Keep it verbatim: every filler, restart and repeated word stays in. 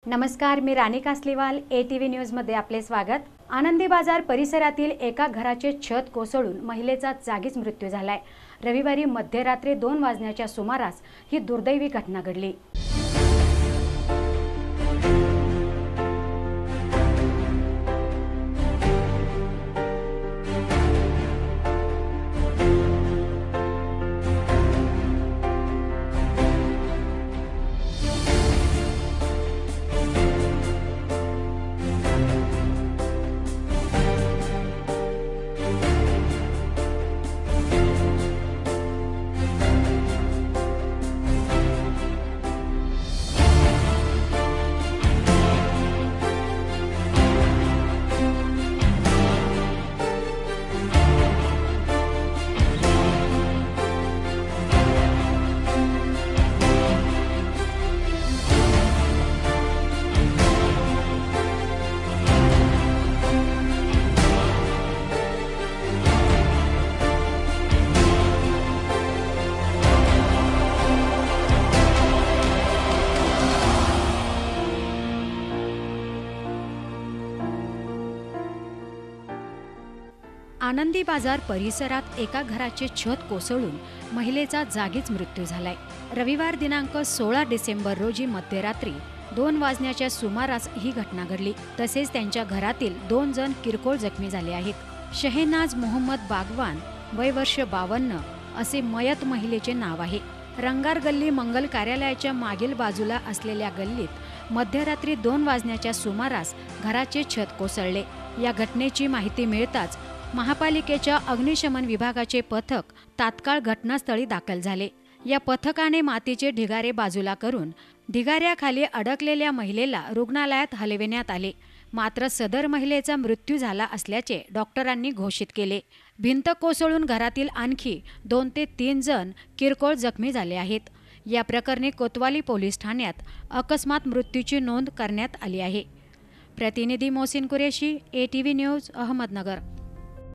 नमस्कार, मी Rani Kasliwal. A T V न्यूजमध्ये आपले स्वागत. आनंदी बाजार परिसरातील एका घराचे छत कोसळून महिलेचा जागीच मृत्यू झालाय. रविवारी मध्यरात्री दोन वाजण्याच्या सुमारास ही दुर्दैवी घटना घडली. आनंदी बाजार परिसरात एका घराचे छत कोसळून महिलेचा जागीच मृत्यू झालाय. रविवार दिनांक सोळा डिसेंबर रोजी मध्यरात्री दोन वाजण्याच्या सुमारास ही घटना घडली. तसेच त्यांच्या घरातील दोन जण किरकोळ जखमी झाले आहेत. शहेनाज मोहम्मद बागवान, वय वर्ष बावन्न असे मयत महिलेचे नाव आहे. रंगार गल्ली मंगल कार्यालयाच्या मागील बाजूला असलेल्या गल्लीत मध्यरात्री दोन वाजण्याच्या सुमारास घराचे छत कोसळले. या घटनेची माहिती मिळताच महापालिकेच्या अग्निशमन विभागाचे पथक तात्काळ घटनास्थळी दाखल झाले. या पथकाने मातीचे ढिगारे बाजूला करून ढिगाऱ्याखाली अडकलेल्या महिलेला रुग्णालयात हलविण्यात आले. मात्र सदर महिलेचा मृत्यू झाला असल्याचे डॉक्टरांनी घोषित केले. भिंत कोसळून घरातील आणखी दोन ते तीन जण किरकोळ जखमी झाले आहेत. या प्रकरणी कोतवाली पोलीस ठाण्यात अकस्मात मृत्यूची नोंद करण्यात आली आहे. प्रतिनिधी Mohsin Qureshi, A T V news, Ahmednagar.